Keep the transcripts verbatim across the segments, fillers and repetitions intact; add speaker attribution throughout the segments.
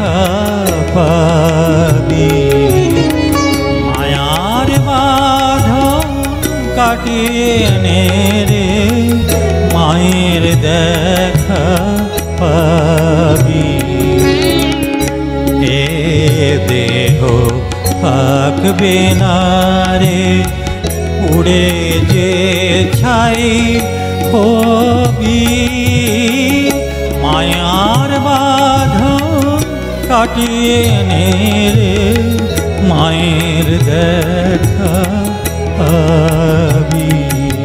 Speaker 1: দেখা পাবি। মায়ার বাঁধন কাটিয়ে নে রে মায়ের দেখা পাবি। এ দেহ থাকবে না রে উড়ে যে ছাই হবি। মায়ার বাঁধন কাটিয়ে নে রে মায়ের দেখা পাবি।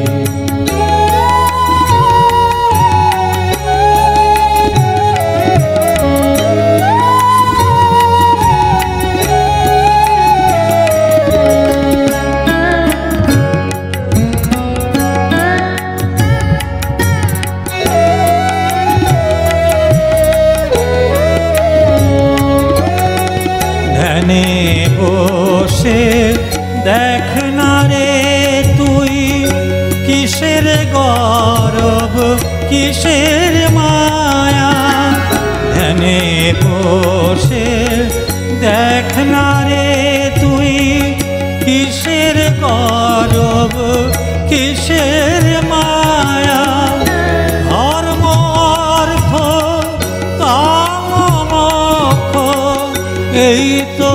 Speaker 1: ধ্যানে বসে দেখ না রে তুই কিসের গরব কিসের মায়া। ধ্যানে বসে দেখ না রে তুই কিসের গরব কিসের মায়া। ধর্ম অর্থ কাম মোক্ষ এই তো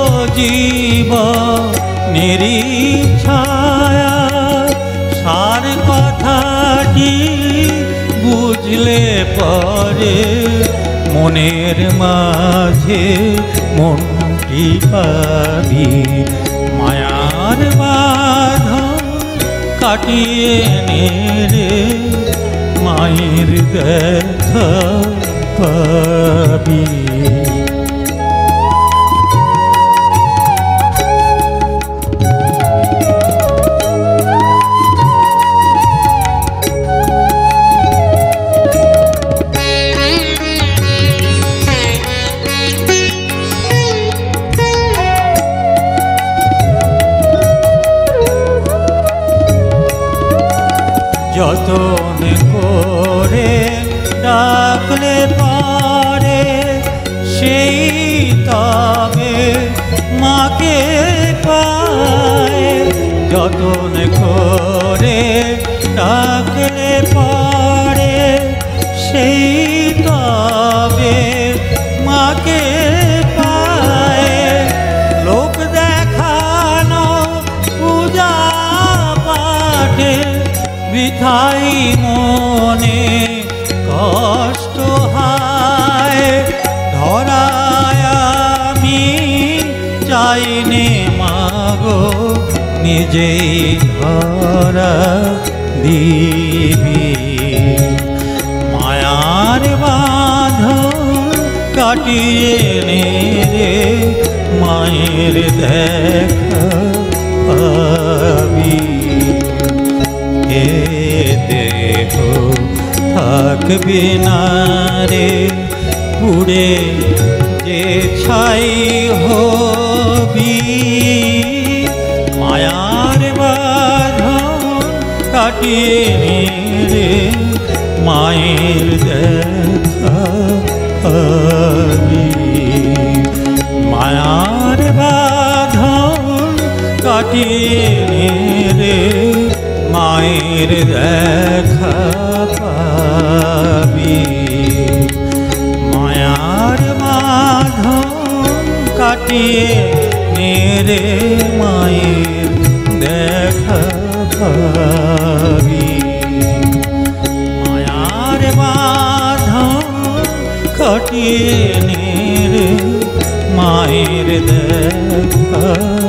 Speaker 1: জীবনেরই ছায়া। সার কথাটি বুঝলে পরে মনের মাঝে মনটি পাবি। মায়ার বাঁধন কাটিয়ে নে রে মায়ের দেখা পাবি। যতন করে ডাকলে পারে সেই তবে মাকে পায়। যতন করে ডাকলে পারে সেই তবে মাকে পায়। লোক দেখানো পূজা পাঠে বৃথাই মনে কষ্ট হায়। ধরায় আমি চাইনে মাগো নিজেই ধরা দিবি। মায়ার বাঁধন কাটিয়ে নে রে মায়ের দেখা পাবি। এ দেহ থাকবে না রে পুড়ে যে ছাই হবি। মায়ার বাঁধন কাটিয়ে নে রে মায়ের দেখা পাবি। মায়ার বাঁধন কাটিয়ে নে রে মায়ের দেখা পাবি। মায়ার বাঁধন কাটিয়ে নে রে মায়ের দেখা পাবি। মায়ার বাঁধন কাটিয়ে নে রে মায়ের দেখা